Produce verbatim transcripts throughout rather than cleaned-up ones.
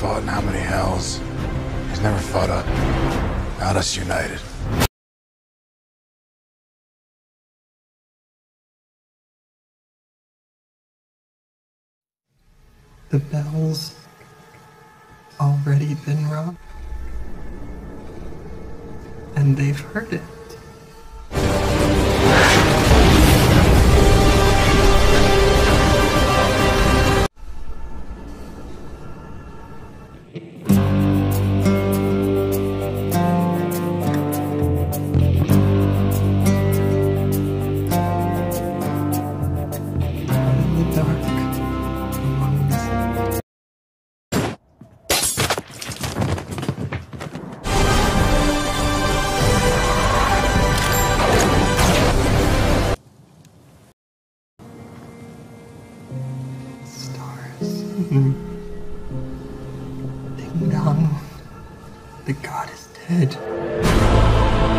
fought in how many hells. He's never fought up. Not us united. The bell's already been rung, and they've heard it. In the dark, among the stars. Ding dong. The god is dead.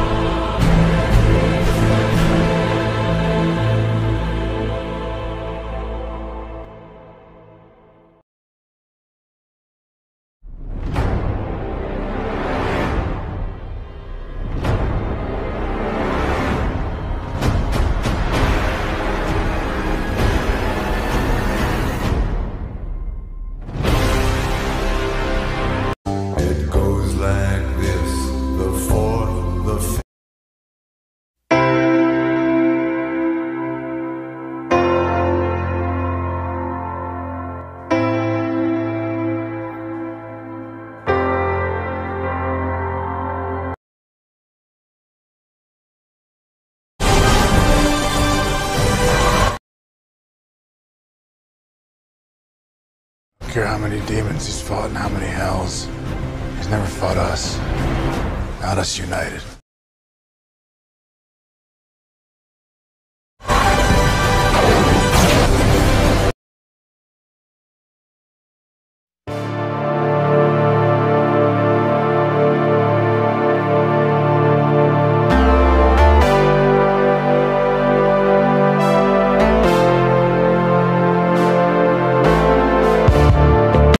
It goes like this, the fourth, the fifth. I don't care how many demons he's fought in how many hells. He's never fought us. Not us united.